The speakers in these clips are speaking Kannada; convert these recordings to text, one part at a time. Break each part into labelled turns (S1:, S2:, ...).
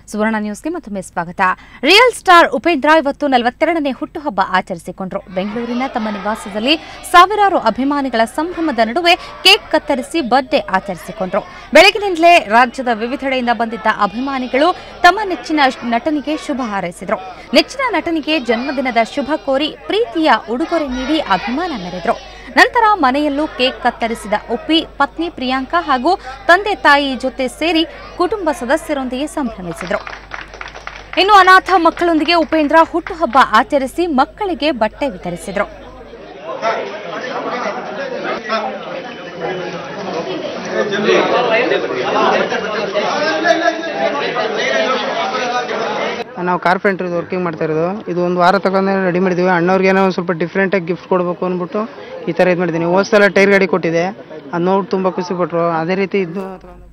S1: ಸುವರ್ಣ ನ್ಯೂಸ್ಗೆ ಮತ್ತೊಮ್ಮೆ ಸ್ವಾಗತ. ರಿಯಲ್ ಸ್ಟಾರ್ ಉಪೇಂದ್ರ ಇವತ್ತು 42ನೇ ಹುಟ್ಟುಹಬ್ಬ ಆಚರಿಸಿಕೊಂಡರು. ಬೆಂಗಳೂರಿನ ತಮ್ಮ ನಿವಾಸದಲ್ಲಿ ಸಾವಿರಾರು ಅಭಿಮಾನಿಗಳ ಸಂಭ್ರಮದ ನಡುವೆ ಕೇಕ್ ಕತ್ತರಿಸಿ ಬರ್ತ್ಡೇ ಆಚರಿಸಿಕೊಂಡರು. ಬೆಳಗಿನಿಂದಲೇ ರಾಜ್ಯದ ವಿವಿಧೆಡೆಯಿಂದ ಬಂದಿದ್ದ ಅಭಿಮಾನಿಗಳು ತಮ್ಮ ನೆಚ್ಚಿನ ನಟನಿಗೆ ಶುಭ ಹಾರೈಸಿದರು. ನೆಚ್ಚಿನ ನಟನಿಗೆ ಜನ್ಮದಿನದ ಶುಭ ಕೋರಿ ಪ್ರೀತಿಯ ಉಡುಗೊರೆ ನೀಡಿ ಅಭಿಮಾನ ಮೆರೆದರು. ನಂತರ ಮನೆಯಲ್ಲೂ ಕೇಕ್ ಕತ್ತರಿಸಿದ ಉಪ್ಪಿ ಪತ್ನಿ ಪ್ರಿಯಾಂಕಾ ಹಾಗೂ ತಂದೆ ತಾಯಿ ಜೊತೆ ಸೇರಿ ಕುಟುಂಬ ಸದಸ್ಯರೊಂದಿಗೆ ಸಂಭ್ರಮಿಸಿದರು. ಇನ್ನು ಅನಾಥ ಮಕ್ಕಳೊಂದಿಗೆ ಉಪೇಂದ್ರ ಹುಟ್ಟುಹಬ್ಬ ಆಚರಿಸಿ ಮಕ್ಕಳಿಗೆ ಬಟ್ಟೆ ವಿತರಿಸಿದರು.
S2: ನಾವು ಕಾರ್ಪೆಂಟರ್ ವರ್ಕಿಂಗ್ ಮಾಡ್ತಾ ಇರೋದು. ಇದು ಒಂದು ವಾರ ತಗೊಂಡು ರೆಡಿ ಮಾಡಿದ್ದೀವಿ. ಅಣ್ಣವ್ರಿಗೆ ಏನೋ ಒಂದು ಸ್ವಲ್ಪ ಡಿಫ್ರೆಂಟಾಗಿ ಗಿಫ್ಟ್ ಕೊಡಬೇಕು ಅಂದ್ಬಿಟ್ಟು ಈ ಥರ ಇದು ಮಾಡಿದ್ದೀನಿ. ಹೋದ ಸಲ ಟೈರ್ ಗಾಡಿ ಕೊಟ್ಟಿದೆ, ಅದು ನೋಡಿ ತುಂಬ ಖುಷಿ ಪಟ್ಟರು. ಅದೇ ರೀತಿ ಇದು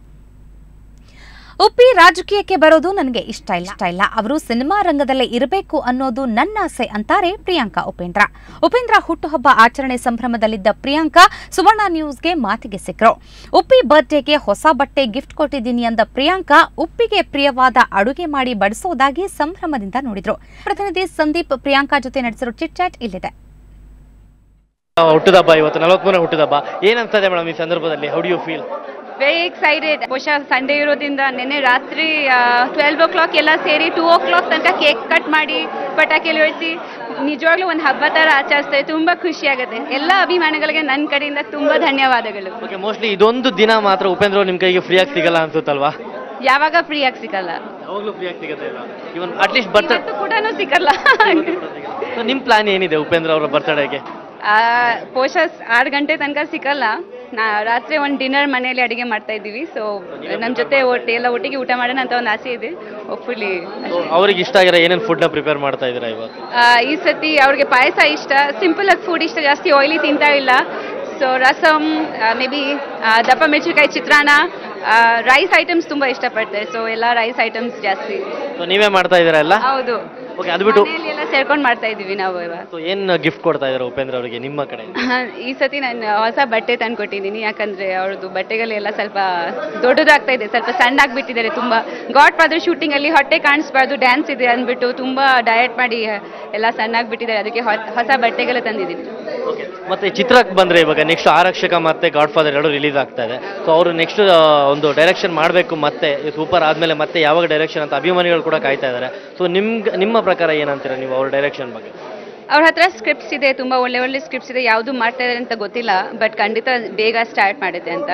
S1: ಉಪ್ಪಿ ರಾಜಕೀಯಕ್ಕೆ ಬರೋದು ನನಗೆ ಇಷ್ಟ ಇಲ್ಲ, ಅವರು ಸಿನಿಮಾ ರಂಗದಲ್ಲೇ ಇರಬೇಕು ಅನ್ನೋದು ನನ್ನ ಆಸೆ ಅಂತಾರೆ ಪ್ರಿಯಾಂಕಾ ಉಪೇಂದ್ರ. ಉಪೇಂದ್ರ ಹುಟ್ಟುಹಬ್ಬ ಆಚರಣೆ ಸಂಭ್ರಮದಲ್ಲಿದ್ದ ಪ್ರಿಯಾಂಕಾ ಸುವರ್ಣ ನ್ಯೂಸ್ಗೆ ಮಾತಿಗೆ ಸಿಕ್ಕರು. ಉಪ್ಪಿ ಬರ್ತ್ಡೇಗೆ ಹೊಸ ಬಟ್ಟೆ ಗಿಫ್ಟ್ ಕೊಟ್ಟಿದ್ದೀನಿ ಅಂದ ಪ್ರಿಯಾಂಕಾ ಉಪ್ಪಿಗೆ ಪ್ರಿಯವಾದ ಅಡುಗೆ ಮಾಡಿ ಬಡಿಸೋದಾಗಿ ಸಂಭ್ರಮದಿಂದ ನೋಡಿದ್ರು. ಪ್ರತಿನಿಧಿ ಸಂದೀಪ್ ಪ್ರಿಯಾಂಕಾ ಜೊತೆ ನಡೆಸಿರೋ ಚಿಟ್ ಚಾಟ್ ಇಲ್ಲಿದೆ.
S3: ಹುಟ್ಟುಹಬ್ಬ ಇವತ್ತು 43ನೇ ಹುಟ್ಟುಹಬ್ಬ. ಏನನ್ಸ್ತದೆ ಮೇಡಮ್ ಈ ಸಂದರ್ಭದಲ್ಲಿ? How do you feel?
S4: Very excited. ಬಹುಶಃ ಸಂಡೇ ಇರೋದ್ರಿಂದ ನಿನ್ನೆ ರಾತ್ರಿ 12 o'clock ಎಲ್ಲ ಸೇರಿ 2 o'clock ತನಕ ಕೇಕ್ ಕಟ್ ಮಾಡಿ ಪಟಾಕಿ ಹೊಡಿಸಿ ನಿಜವಾಗ್ಲೂ ಒಂದು ಹಬ್ಬ ಥರ ಆಚರಿಸ್ತಾರೆ. ತುಂಬ ಖುಷಿ ಆಗುತ್ತೆ. ಎಲ್ಲ ಅಭಿಮಾನಿಗಳಿಗೆ ನನ್ನ ಕಡೆಯಿಂದ ತುಂಬ ಧನ್ಯವಾದಗಳು.
S3: ಓಕೆ, ಮೋಸ್ಟ್ಲಿ ಇದೊಂದು ದಿನ ಮಾತ್ರ ಉಪೇಂದ್ರ ನಿಮ್ಮ ಕೈಗೆ ಫ್ರೀ ಆಗಿ ಸಿಗಲ್ಲ ಅನ್ಸುತ್ತಲ್ವಾ?
S4: ಯಾವಾಗ ಫ್ರೀ ಆಗಿ ಸಿಗಲ್ಲ,
S3: ಯಾವಾಗಲೂ ಫ್ರೀ ಆಗಿ ಸಿಗುತ್ತೆ. ಇವನ್ ಅಟ್ಲೀಸ್ಟ್ ಬರ್ತ್ಡೇ
S4: ಕೂಡ ಸಿಗಲ್ಲ.
S3: ನಿಮ್ಮ ಪ್ಲಾನ್ ಏನಿದೆ ಉಪೇಂದ್ರ ಅವರ ಬರ್ತ್ಡೇಗೆ?
S4: ಬಹುಶಃ 6 ಗಂಟೆ ತನಕ ಸಿಗಲ್ಲ. ರಾತ್ರಿ ಒಂದು ಡಿನ್ನರ್ ಮನೆಯಲ್ಲಿ ಅಡುಗೆ ಮಾಡ್ತಾ ಇದ್ದೀವಿ. ಸೊ ನಮ್ಮ ಜೊತೆ ಎಲ್ಲ ಒಟ್ಟಿಗೆ ಊಟ ಮಾಡೋಣ ಅಂತ ಒಂದು ಆಸೆ ಇದೆ. ಹೋಪ್ಫುಲಿ
S3: ಅವ್ರಿಗೆ ಇಷ್ಟ ಆಗಿರೋ ಏನೇನು ಫುಡ್ನ ಪ್ರಿಪೇರ್ ಮಾಡ್ತಾ ಇದ್ದೀರಾ ಇವತ್ತು?
S4: ಈ ಸತಿ ಅವ್ರಿಗೆ ಪಾಯಸ ಇಷ್ಟ, ಸಿಂಪಲ್ ಆಗಿ ಫುಡ್ ಇಷ್ಟ, ಜಾಸ್ತಿ ಆಯಿಲಿ ತಿಂತಾ ಇಲ್ಲ. ಸೊ ರಸಮ್, ಮೇ ಬಿ ದಪ್ಪ ಮೆಣಸಿನಕಾಯಿ ಚಿತ್ರಾನ್ನ, ರೈಸ್ ಐಟಮ್ಸ್ ತುಂಬ ಇಷ್ಟಪಡ್ತಾರೆ. ಸೊ ಎಲ್ಲ ರೈಸ್ ಐಟಮ್ಸ್ ಜಾಸ್ತಿ.
S3: ನೀವೇ ಮಾಡ್ತಾ ಇದ್ದೀರಾ ಎಲ್ಲ?
S4: ಹೌದು.
S3: ಓಕೆ, ಅದು ಬಿಟ್ಟು
S4: ಎಲ್ಲ ಸೇರ್ಕೊಂಡು ಮಾಡ್ತಾ ಇದ್ದೀವಿ ನಾವು ಇವಾಗ.
S3: ಏನು ಗಿಫ್ಟ್ ಕೊಡ್ತಾ ಇದ್ದಾರೆ ಉಪೇಂದ್ರ ಅವರಿಗೆ ನಿಮ್ಮ ಕಡೆ?
S4: ಈ ಸತಿ ನಾನು ಹೊಸ ಬಟ್ಟೆ ತಂದು ಕೊಟ್ಟಿದ್ದೀನಿ. ಯಾಕಂದ್ರೆ ಅವ್ರದ್ದು ಬಟ್ಟೆಗಳೆಲ್ಲ ಸ್ವಲ್ಪ ದೊಡ್ಡದಾಗ್ತಾ ಇದೆ, ಸ್ವಲ್ಪ ಸಣ್ಣ ಆಗ್ಬಿಟ್ಟಿದ್ದಾರೆ. ತುಂಬ ಗಾಡ್ಫಾದರ್ ಶೂಟಿಂಗ್ ಅಲ್ಲಿ ಹೊಟ್ಟೆ ಕಾಣಿಸ್ಬಾರ್ದು, ಡ್ಯಾನ್ಸ್ ಇದೆ ಅಂದ್ಬಿಟ್ಟು ತುಂಬಾ ಡಯಟ್ ಮಾಡಿ ಎಲ್ಲ ಸಣ್ಣ ಆಗ್ಬಿಟ್ಟಿದ್ದಾರೆ. ಅದಕ್ಕೆ ಹೊಸ ಬಟ್ಟೆಗೆಲ್ಲ ತಂದಿದ್ದೀನಿ.
S3: ಮತ್ತೆ ಚಿತ್ರಕ್ಕೆ ಬಂದ್ರೆ ಇವಾಗ ನೆಕ್ಸ್ಟ್ ಆರಕ್ಷಕ ಮತ್ತೆ ಗಾಡ್ಫಾದರ್ 2 ರಿಲೀಸ್ ಆಗ್ತಾ ಇದೆ. ಸೊ ಅವರು ನೆಕ್ಸ್ಟ್ ಒಂದು ಡೈರೆಕ್ಷನ್ ಮಾಡಬೇಕು, ಮತ್ತೆ ಸೂಪರ್ ಆದ್ಮೇಲೆ ಮತ್ತೆ ಯಾವಾಗ ಡೈರೆಕ್ಷನ್ ಅಂತ ಅಭಿಮಾನಿಗಳು ಕೂಡ ಕಾಯ್ತಾ ಇದ್ದಾರೆ. ಸೊ ನಿಮ್ಮ ಪ್ರಕಾರ ಏನಂತೀರಾ ನೀವು ಅವ್ರ ಡೈರೆಕ್ಷನ್ ಬಗ್ಗೆ?
S4: ಅವ್ರ ಹತ್ರ ಸ್ಕ್ರಿಪ್ಟ್ಸ್ ಇದೆ, ತುಂಬ ಒಳ್ಳೆ ಸ್ಕ್ರಿಪ್ಟ್ಸ್ ಇದೆ. ಯಾವುದು ಮಾಡ್ತಾ ಇದ್ದಾರೆ ಅಂತ ಗೊತ್ತಿಲ್ಲ, ಬಟ್ ಖಂಡಿತ ಬೇಗ ಸ್ಟಾರ್ಟ್ ಮಾಡುತ್ತೆ ಅಂತ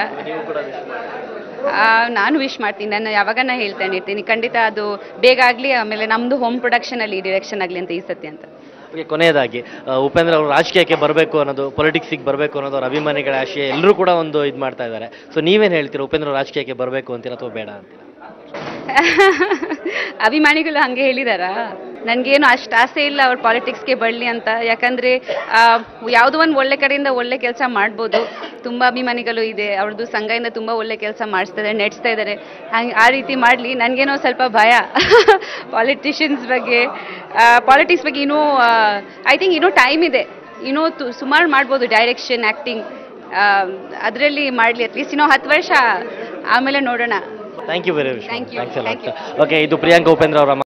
S4: ನಾನು ವಿಶ್ ಮಾಡ್ತೀನಿ. ನಾನು ಯಾವಾಗ ಹೇಳ್ತಾನೆ ಇರ್ತೀನಿ, ಖಂಡಿತ ಅದು ಬೇಗ ಆಗಲಿ. ಆಮೇಲೆ ನಮ್ಮದು ಹೋಮ್ ಪ್ರೊಡಕ್ಷನಲ್ಲಿ ಡೈರೆಕ್ಷನ್ ಆಗಲಿ ಅಂತ ಈ ಸತಿ ಅಂತ.
S3: ಕೊನೆಯದಾಗಿ ಉಪೇಂದ್ರ ಅವರು ರಾಜಕೀಯಕ್ಕೆ ಬರಬೇಕು ಅನ್ನೋದು, ಪೊಲಿಟಿಕ್ಸಿಗೆ ಬರಬೇಕು ಅನ್ನೋದು ಅವ್ರ ಅಭಿಮಾನಿಗಳ ಆಶಯ, ಎಲ್ಲರೂ ಕೂಡ ಒಂದು ಇದು ಮಾಡ್ತಾ ಇದ್ದಾರೆ. ಸೊ ನೀವೇನು ಹೇಳ್ತೀರಾ? ಉಪೇಂದ್ರ ರಾಜಕೀಯಕ್ಕೆ ಬರಬೇಕು ಅಂತೀರಾ ಅಥವಾ ಬೇಡ ಅಂತೀರಾ?
S4: ಅಭಿಮಾನಿಗಳು ಹಂಗೆ ಹೇಳಿದಾರಾ? ನನಗೇನು ಅಷ್ಟು ಆಸೆ ಇಲ್ಲ ಅವ್ರು ಪಾಲಿಟಿಕ್ಸ್ಗೆ ಬರಲಿ ಅಂತ. ಯಾಕಂದರೆ ಯಾವುದೋ ಒಂದು ಒಳ್ಳೆ ಕಡೆಯಿಂದ ಒಳ್ಳೆ ಕೆಲಸ ಮಾಡ್ಬೋದು. ತುಂಬ ಅಭಿಮಾನಿಗಳು ಇದೆ, ಅವ್ರದ್ದು ಸಂಘದಿಂದ ತುಂಬ ಒಳ್ಳೆ ಕೆಲಸ ಮಾಡಿಸ್ತಾ ನಡೆಸ್ತಾ ಇದ್ದಾರೆ. ಆ ರೀತಿ ಮಾಡಲಿ. ನನಗೇನೋ ಸ್ವಲ್ಪ ಭಯ ಪಾಲಿಟಿಷಿಯನ್ಸ್ ಬಗ್ಗೆ, ಪಾಲಿಟಿಕ್ಸ್ ಬಗ್ಗೆ. ಇನ್ನೂ ಐ ಥಿಂಕ್ ಇನ್ನೂ ಟೈಮ್ ಇದೆ, ಇನ್ನೂ ಸುಮಾರು ಮಾಡ್ಬೋದು. ಡೈರೆಕ್ಷನ್, ಆ್ಯಕ್ಟಿಂಗ್ ಅದರಲ್ಲಿ ಮಾಡಲಿ. ಅಟ್ಲೀಸ್ಟ್ ಇನ್ನೂ 10 ವರ್ಷ ಆಮೇಲೆ ನೋಡೋಣ.
S3: Thank you very much.
S4: Thank you.
S3: Okay, ಇದು ಪ್ರಿಯಾಂಕಾ ಉಪೇಂದ್ರ ಅವರ